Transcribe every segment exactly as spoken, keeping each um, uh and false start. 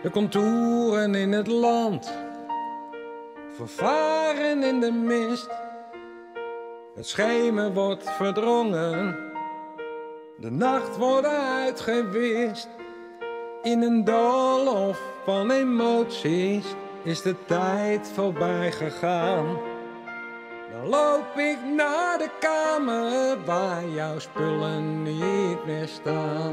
De contouren in het land vervaren in de mist. Het schemer wordt verdrongen, de nacht wordt uitgewist. In een doolhof van emoties is de tijd voorbij gegaan. Dan loop ik naar de kamer waar jouw spullen niet meer staan.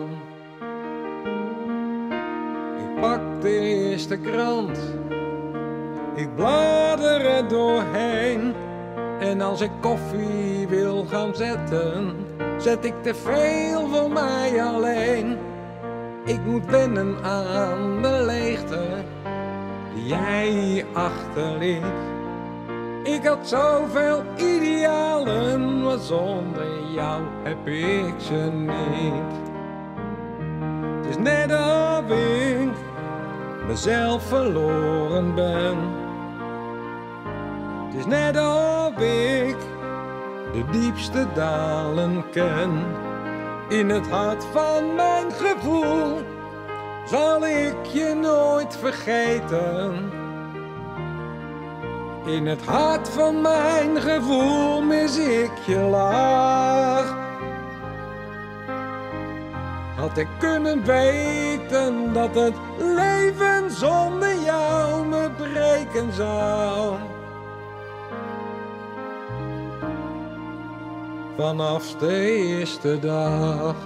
Ik pak de eerste krant, ik blader er doorheen. En als ik koffie wil gaan zetten, zet ik te veel voor mij alleen. Ik moet wennen aan de leegte die jij hier achterliet. Ik had zoveel idealen, maar zonder jou heb ik ze niet. Het is net of ik mezelf verloren ben. Het is net of ik de diepste dalen ken. In het hart van mijn gevoel zal ik je nooit vergeten. In het hart van mijn gevoel mis ik je lach. Had ik kunnen weten dat het leven zonder jou me breken zou. Vanaf de eerste dag.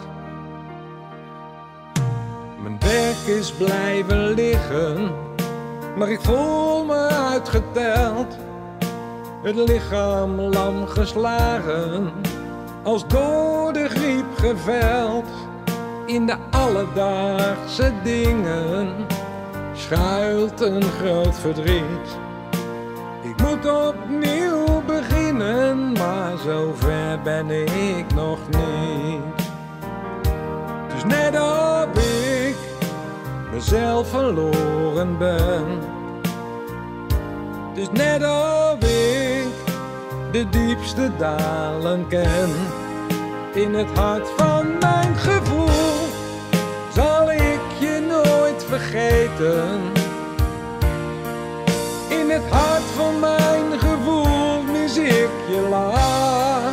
Mijn werk is blijven liggen, maar ik voel me uitgeteld. Het lichaam lam geslagen, als door de griep geveld. In de alledaagse dingen schuilt een groot verdriet. Ik moet opnieuw beginnen, maar zover ben ik nog niet. Het is net of ik mezelf verloren ben. Het is net of ik de diepste dalen ken. In het hart van mijn gevoel zal ik je nooit vergeten. In het hart van mijn gevoel mis ik je lach.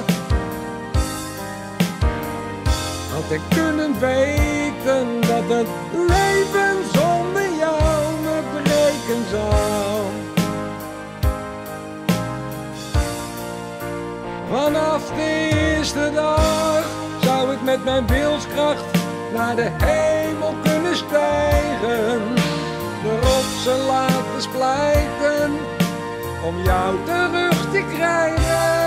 Had ik kunnen weten dat het leven zonder jou me breken zou. Vanaf de eerste dag zou ik met mijn wilskracht naar de hemel kunnen stijgen. De rotsen laten splijten om jou terug te krijgen.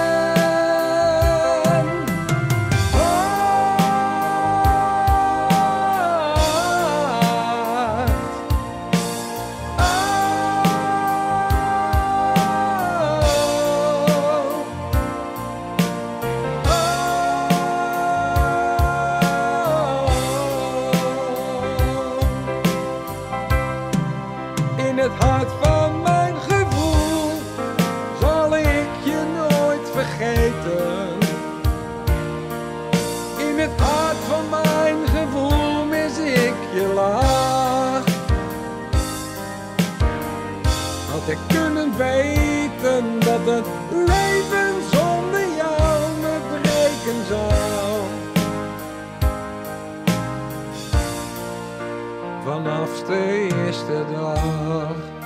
In het hart van mijn gevoel zal ik je nooit vergeten. In het hart van mijn gevoel mis ik je lach. Had ik kunnen weten dat het leven zonder jou me breken zou. Vanaf de eerste dag.